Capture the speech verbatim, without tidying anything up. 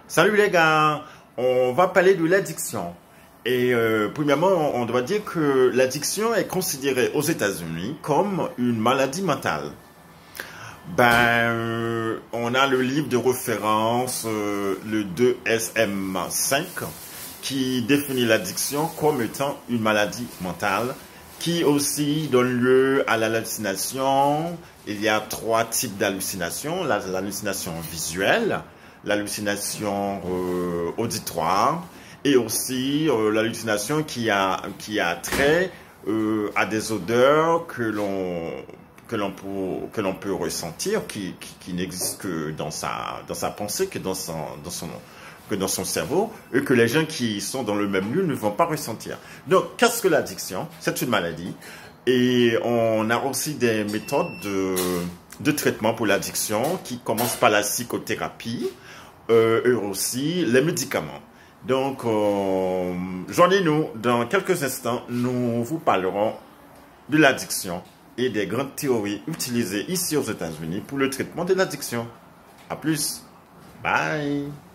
Salut les gars, on va parler de l'addiction. Et euh, premièrement, on doit dire que l'addiction est considérée aux États-Unis comme une maladie mentale. Ben, euh, on a le livre de référence, euh, le deux S M cinq, qui définit l'addiction comme étant une maladie mentale, qui aussi donne lieu à l'hallucination. Il y a trois types d'hallucinations: l'hallucination visuelle, l'hallucination euh, auditoire et aussi euh, l'hallucination qui a, qui a trait euh, à des odeurs que l'on que l'on peut, que l'on peut ressentir, qui, qui, qui n'existe que dans sa, dans sa pensée, que dans son, dans son, que dans son cerveau, et que les gens qui sont dans le même lieu ne vont pas ressentir. Donc, qu'est-ce que l'addiction? C'est une maladie. Et on a aussi des méthodes de, de traitement pour l'addiction qui commencent par la psychothérapie euh, et aussi les médicaments. Donc, euh, joignez-nous dans quelques instants, nous vous parlerons de l'addiction et des grandes théories utilisées ici aux États-Unis pour le traitement de l'addiction. À plus. Bye.